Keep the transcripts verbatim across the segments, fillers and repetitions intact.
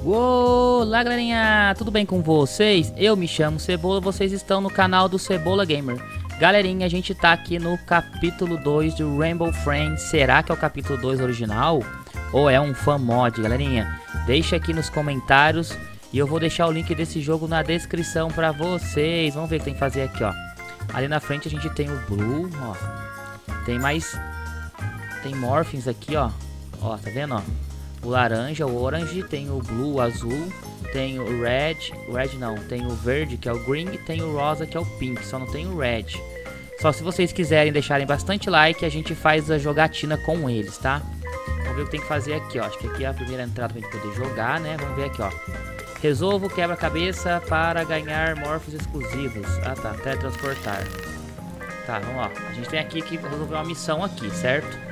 Olá, galerinha, tudo bem com vocês? Eu me chamo Cebola, vocês estão no canal do Cebola Gamer. Galerinha, a gente tá aqui no capítulo dois de Rainbow Friends. Será que é o capítulo dois original? Ou é um fan mod, galerinha? Deixa aqui nos comentários e eu vou deixar o link desse jogo na descrição pra vocês. Vamos ver o que tem que fazer aqui, ó. Ali na frente a gente tem o Blue, ó. Tem mais... Tem Morphings aqui, ó. Ó, tá vendo, ó? O laranja, o orange, tem o blue, o azul, tem o red, o red não, tem o verde que é o green e tem o rosa que é o pink, só não tem o red. Só se vocês quiserem deixarem bastante like, a gente faz a jogatina com eles, tá? Vamos ver o que tem que fazer aqui, ó. Acho que aqui é a primeira entrada pra gente poder jogar, né? Vamos ver aqui, ó. Resolvo quebra-cabeça para ganhar morphs exclusivos. Ah, tá, teletransportar. Tá, vamos lá. A gente tem aqui que resolver uma missão aqui, certo?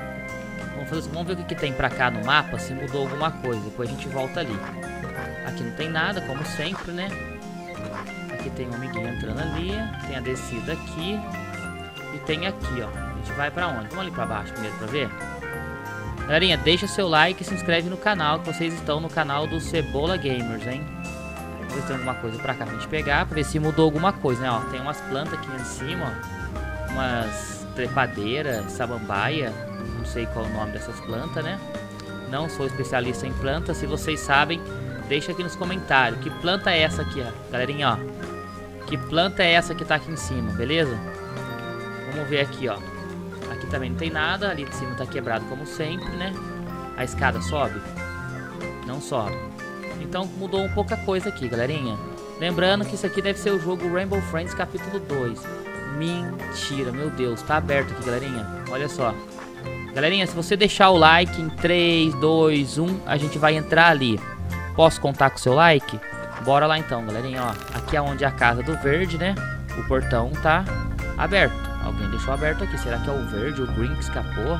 Vamos, vamos ver o que, que tem pra cá no mapa, se mudou alguma coisa. Depois a gente volta ali. Aqui não tem nada, como sempre, né? Aqui tem um amiguinho entrando ali. Tem a descida aqui. E tem aqui, ó. A gente vai pra onde? Vamos ali pra baixo primeiro pra ver. Galerinha, deixa seu like e se inscreve no canal, que vocês estão no canal do Cebola Gamers, hein? Vamos ver se tem alguma coisa pra cá pra gente pegar, pra ver se mudou alguma coisa, né? Ó, tem umas plantas aqui em cima, ó. Umas trepadeiras, samambaia. Não sei qual é o nome dessas plantas, né? Não sou especialista em plantas. Se vocês sabem, deixa aqui nos comentários. Que planta é essa aqui, ó? Galerinha, ó. Que planta é essa que tá aqui em cima, beleza? Vamos ver aqui, ó. Aqui também não tem nada. Ali de cima tá quebrado como sempre, né? A escada sobe? Não sobe. Então mudou um pouca coisa aqui, galerinha. Lembrando que isso aqui deve ser o jogo Rainbow Friends capítulo dois. Mentira, meu Deus. Tá aberto aqui, galerinha. Olha só. Galerinha, se você deixar o like em três, dois, um, a gente vai entrar ali. Posso contar com o seu like? Bora lá então, galerinha, ó. Aqui é onde é a casa do verde, né? O portão tá aberto. Alguém deixou aberto aqui. Será que é o verde? O green que escapou?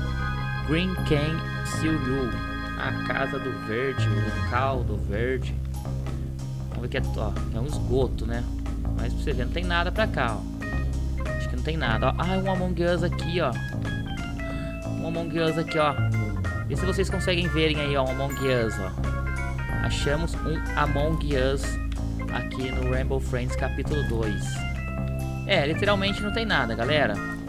Green Can See You. A casa do verde, o local do verde. Vamos ver que é, ó, é um esgoto, né? Mas pra você ver, não tem nada pra cá, ó. Acho que não tem nada, ó. Ah, um Among Us aqui, ó. Um Among Us aqui, ó. Vê se vocês conseguem verem aí, ó, um Among Us, ó. Achamos um Among Us aqui no Rainbow Friends capítulo dois. É, literalmente não tem nada, galera.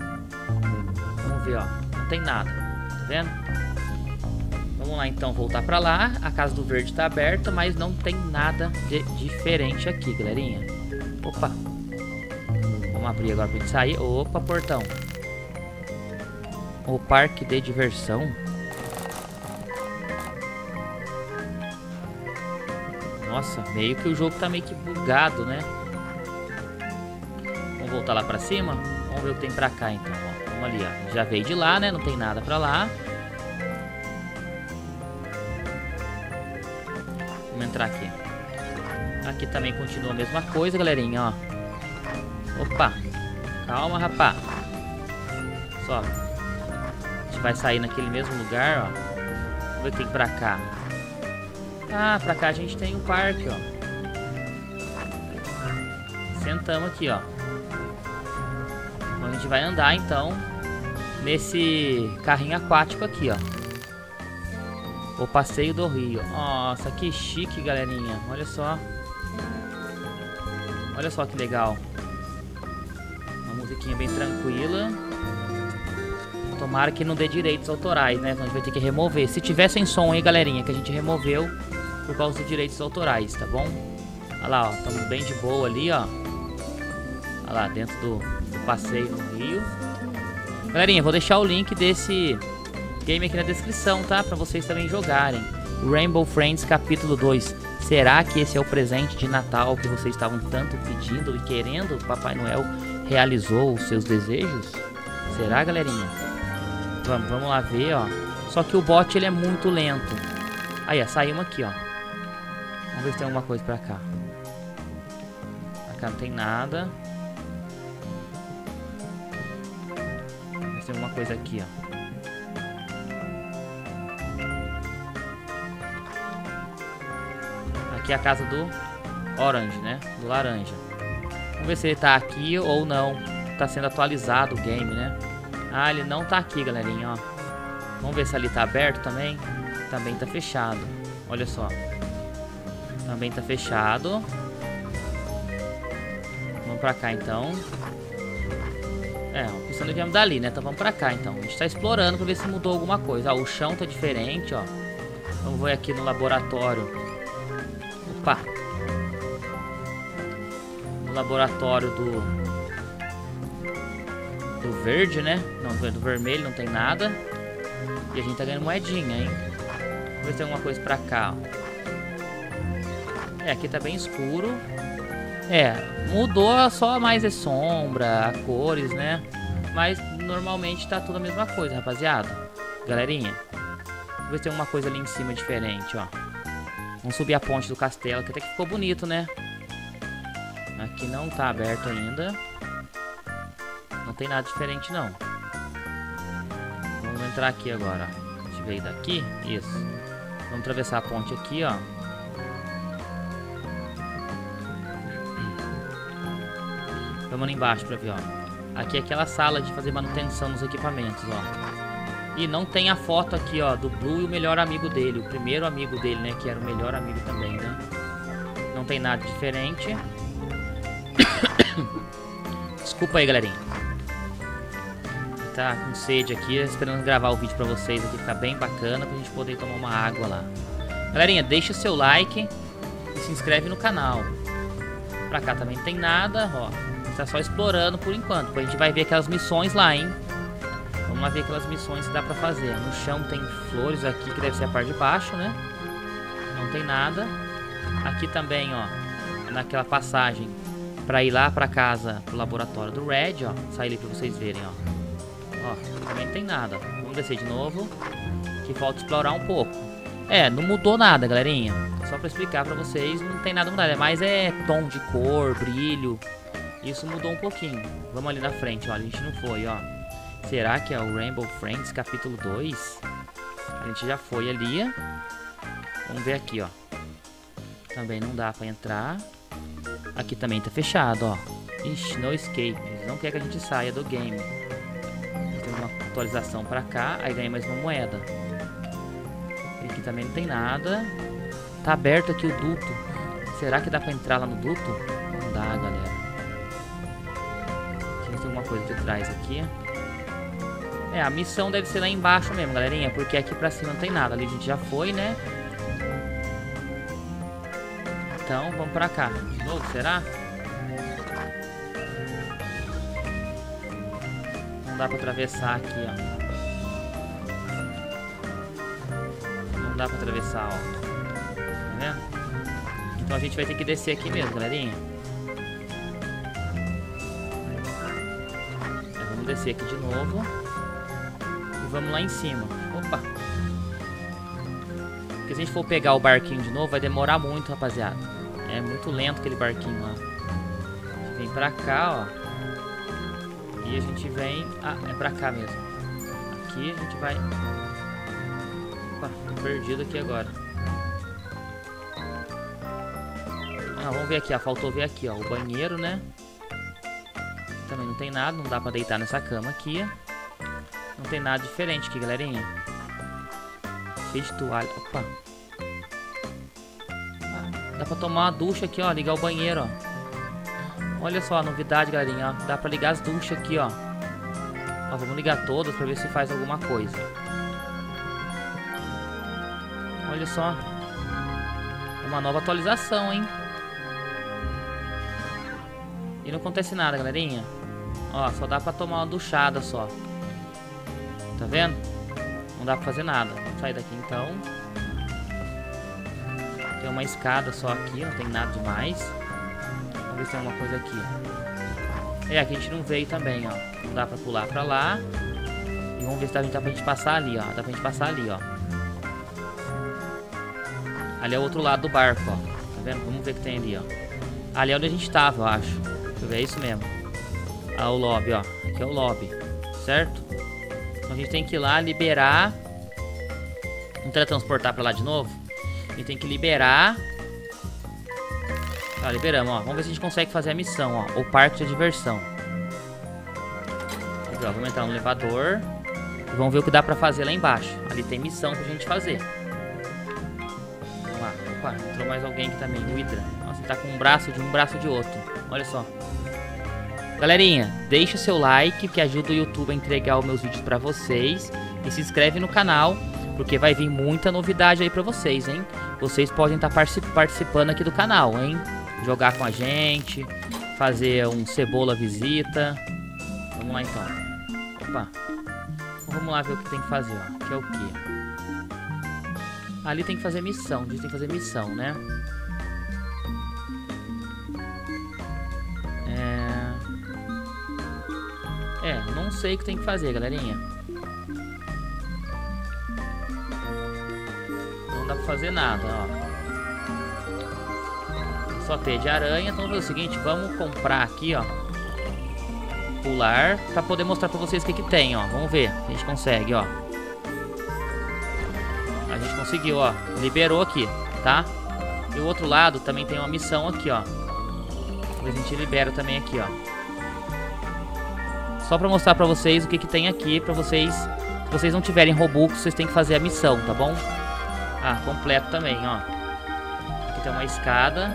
Vamos ver, ó. Não tem nada, tá vendo? Vamos lá, então, voltar pra lá. A casa do verde tá aberta, mas não tem nada de diferente aqui, galerinha. Opa. Vamos abrir agora pra gente sair. Opa, portão. O parque de diversão. Nossa, meio que o jogo tá meio que bugado, né? Vamos voltar lá pra cima. Vamos ver o que tem pra cá, então, ó. Vamos ali, ó. Já veio de lá, né? Não tem nada pra lá. Vamos entrar aqui. Aqui também continua a mesma coisa, galerinha, ó. Opa. Calma, rapá. Só. Vai sair naquele mesmo lugar, ó. Vamos ver o que tem pra cá. Ah, pra cá a gente tem um parque, ó. Sentamos aqui, ó. Então a gente vai andar, então, nesse carrinho aquático aqui, ó. O passeio do rio. Nossa, que chique, galerinha. Olha só. Olha só que legal. Uma musiquinha bem tranquila. Tomara que não dê direitos autorais, né? Então a gente vai ter que remover. Se tiver sem som aí, galerinha, que a gente removeu por causa dos direitos autorais, tá bom? Olha lá, ó. Estamos bem de boa ali, ó. Olha lá, dentro do, do passeio no rio. Galerinha, vou deixar o link desse game aqui na descrição, tá? Pra vocês também jogarem. Rainbow Friends capítulo dois. Será que esse é o presente de Natal que vocês estavam tanto pedindo e querendo? Papai Noel realizou os seus desejos? Será, galerinha? Vamos, vamos lá ver, ó. Só que o bot, ele é muito lento. Aí, ó, saímos aqui, ó. Vamos ver se tem alguma coisa pra cá. Pra cá não tem nada. Vamos ver se tem alguma coisa aqui, ó. Aqui é a casa do orange, né? Do laranja. Vamos ver se ele tá aqui ou não. Tá sendo atualizado o game, né? Ah, ele não tá aqui, galerinha, ó. Vamos ver se ali tá aberto também. Também tá fechado. Olha só. Também tá fechado. Vamos pra cá, então. É, a pista nós viemos dali, né? Então vamos pra cá, então. A gente tá explorando pra ver se mudou alguma coisa. Ó, o chão tá diferente, ó. Vamos ver aqui no laboratório. Opa! No laboratório do... do verde, né? Não, do vermelho não tem nada. E a gente tá ganhando moedinha, hein? Vamos ver se tem alguma coisa pra cá, ó. É, aqui tá bem escuro. É, mudou só mais a sombra, a cores, né? Mas normalmente tá tudo a mesma coisa, rapaziada. Galerinha, vamos ver se tem alguma coisa ali em cima diferente, ó. Vamos subir a ponte do castelo, que até que ficou bonito, né? Aqui não tá aberto ainda. Não tem nada diferente, não. Vamos entrar aqui agora, ó. A gente veio daqui, isso. Vamos atravessar a ponte aqui, ó. Vamos ali embaixo pra ver, ó. Aqui é aquela sala de fazer manutenção nos equipamentos, ó. E não tem a foto aqui, ó, do Blue e o melhor amigo dele. O primeiro amigo dele, né, que era o melhor amigo também, né. Não tem nada diferente. Desculpa aí, galerinha. Tá com sede aqui, esperando gravar o vídeo pra vocês aqui, ficar bem bacana, pra gente poder tomar uma água lá. Galerinha, deixa o seu like e se inscreve no canal. Pra cá também não tem nada, ó. Tá só explorando por enquanto. Depois a gente vai ver aquelas missões lá, hein? Vamos lá ver aquelas missões que dá pra fazer. No chão tem flores aqui, que deve ser a parte de baixo, né? Não tem nada. Aqui também, ó, naquela passagem pra ir lá pra casa, pro laboratório do Red, ó. Sai ali pra vocês verem, ó. Ó, também não tem nada. Vamos descer de novo, que falta explorar um pouco. É, não mudou nada, galerinha. Só pra explicar pra vocês, não tem nada mudado. É mais é tom de cor, brilho. Isso mudou um pouquinho. Vamos ali na frente, ó. A gente não foi, ó. Será que é o Rainbow Friends capítulo dois? A gente já foi ali. Vamos ver aqui, ó. Também não dá pra entrar. Aqui também tá fechado, ó. Ixi, no escape. Eles não quer que a gente saia do game. Tem uma atualização pra cá. Aí ganha mais uma moeda. Aqui também não tem nada. Tá aberto aqui o duto. Será que dá pra entrar lá no duto? Não dá, galera. Tem alguma coisa de trás aqui. É, a missão deve ser lá embaixo mesmo, galerinha. Porque aqui pra cima não tem nada. Ali a gente já foi, né? Então, vamos pra cá. De novo, será? Não dá pra atravessar aqui, ó. Não dá pra atravessar, ó. Tá vendo? Então a gente vai ter que descer aqui mesmo, galerinha. Descer aqui de novo e vamos lá em cima. Opa! Porque se a gente for pegar o barquinho de novo vai demorar muito, rapaziada. É muito lento aquele barquinho lá. A gente vem pra cá, ó. E a gente vem... Ah, é pra cá mesmo. Aqui a gente vai... Opa, tô perdido aqui agora. Ah, vamos ver aqui, ó. Faltou ver aqui, ó. O banheiro, né? Também não tem nada, não dá pra deitar nessa cama aqui. Não tem nada diferente aqui, galerinha. Cheio de toalha. Opa. Ah, dá pra tomar uma ducha aqui, ó. Ligar o banheiro, ó. Olha só a novidade, galerinha, ó. Dá pra ligar as duchas aqui, ó. Ó, vamos ligar todas pra ver se faz alguma coisa. Olha só. É uma nova atualização, hein. E não acontece nada, galerinha. Ó, só dá pra tomar uma duchada só. Tá vendo? Não dá pra fazer nada. Vamos sair daqui então. Tem uma escada só aqui, não tem nada demais. Vamos ver se tem alguma coisa aqui. É, aqui a gente não veio também, ó. Não dá pra pular pra lá. E vamos ver se dá pra gente passar ali, ó. Dá pra gente passar ali, ó. Ali é o outro lado do barco, ó. Tá vendo? Vamos ver o que tem ali, ó. Ali é onde a gente tava, eu acho. Deixa eu ver, é isso mesmo. Ah, o lobby, ó. Aqui é o lobby, certo? Então a gente tem que ir lá liberar. Vamos teletransportar pra lá de novo. A gente tem que liberar. Tá, liberamos, ó. Vamos ver se a gente consegue fazer a missão, ó. O parque de diversão. Aqui, ó. Vamos entrar no elevador. E vamos ver o que dá pra fazer lá embaixo. Ali tem missão pra gente fazer. Vamos lá. Opa, entrou mais alguém aqui também, o Hydra. Nossa, ele tá com um braço de um, braço de outro. Olha só. Galerinha, deixa o seu like, que ajuda o YouTube a entregar os meus vídeos pra vocês. E se inscreve no canal, porque vai vir muita novidade aí pra vocês, hein? Vocês podem estar participando aqui do canal, hein? Jogar com a gente, fazer um Cebola Visita. Vamos lá então. Opa. Então, vamos lá ver o que tem que fazer, ó. Que é o quê? Ali tem que fazer missão, diz que tem que fazer missão, né? É... É, não sei o que tem que fazer, galerinha. Não dá pra fazer nada, ó. Só teia de aranha. Então vamos fazer o seguinte, vamos comprar aqui, ó. Pular, pra poder mostrar pra vocês o que que tem, ó. Vamos ver se a gente consegue, ó. A gente conseguiu, ó. Liberou aqui, tá? E o outro lado também tem uma missão aqui, ó. A gente libera também aqui, ó. Só pra mostrar pra vocês o que que tem aqui, pra vocês... Se vocês não tiverem Robux, vocês têm que fazer a missão, tá bom? Ah, completo também, ó. Aqui tem uma escada.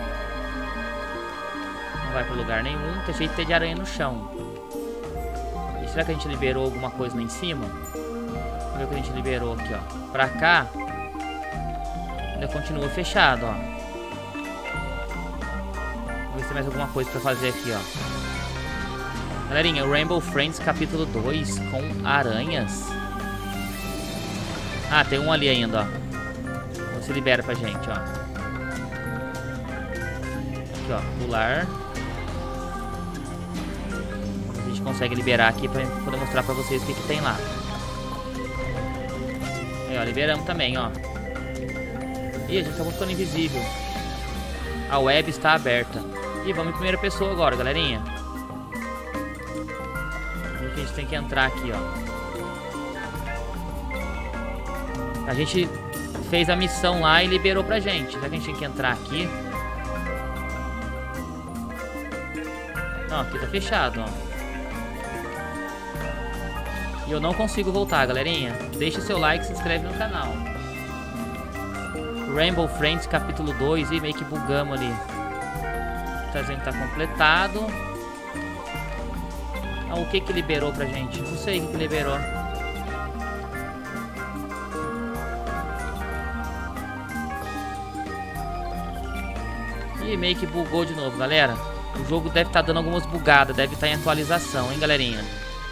Não vai pra lugar nenhum. Tá cheio de teia de aranha no chão. E será que a gente liberou alguma coisa lá em cima? Vamos ver o que a gente liberou aqui, ó. Pra cá... Ainda continua fechado, ó. Vamos ver se tem mais alguma coisa pra fazer aqui, ó. Galerinha, Rainbow Friends capítulo dois com aranhas. Ah, tem um ali ainda, ó. Você libera pra gente, ó. Aqui, ó, pular. A gente consegue liberar aqui pra poder mostrar pra vocês o que que tem lá. Aí, ó, liberamos também, ó. Ih, a gente tá ficando invisível. A web está aberta. E vamos em primeira pessoa agora, galerinha. A gente tem que entrar aqui, ó. A gente fez a missão lá e liberou pra gente. Será que a gente tem que entrar aqui? Não, aqui tá fechado, ó. E eu não consigo voltar, galerinha. Deixa seu like e se inscreve no canal. Rainbow Friends capítulo dois. E meio que bugamos ali. Tá dizendo que tá completado. Ah, o que que liberou pra gente? Não sei o que que liberou. E meio que bugou de novo, galera. O jogo deve estar dando algumas bugadas. Deve estar em atualização, hein, galerinha.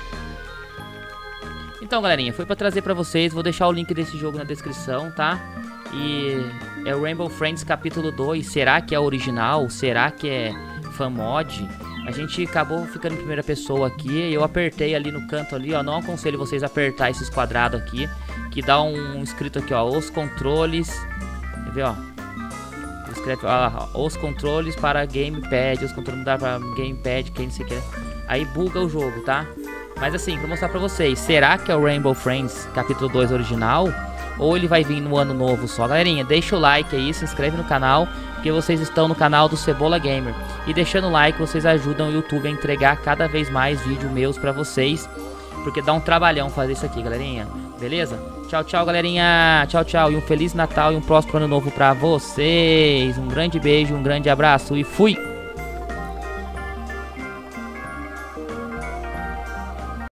Então, galerinha, foi pra trazer pra vocês. Vou deixar o link desse jogo na descrição, tá? E é o Rainbow Friends capítulo dois. Será que é original? Será que é fan mod? A gente acabou ficando em primeira pessoa aqui. Eu apertei ali no canto ali, ó. Não aconselho vocês a apertar esses quadrados aqui, que dá um, um escrito aqui, ó. Os controles. Quer ver, ó? Escreve, ó, os controles para gamepad. Os controles mudar para gamepad, quem não sei o que. Aí buga o jogo, tá? Mas assim, vou mostrar pra vocês. Será que é o Rainbow Friends capítulo dois original? Ou ele vai vir no ano novo só? Galerinha, deixa o like aí, se inscreve no canal, porque vocês estão no canal do Cebola Gamer. E deixando o like, vocês ajudam o YouTube a entregar cada vez mais vídeos meus pra vocês, porque dá um trabalhão fazer isso aqui, galerinha. Beleza? Tchau, tchau, galerinha. Tchau, tchau. E um Feliz Natal e um próspero Ano Novo pra vocês. Um grande beijo, um grande abraço e fui!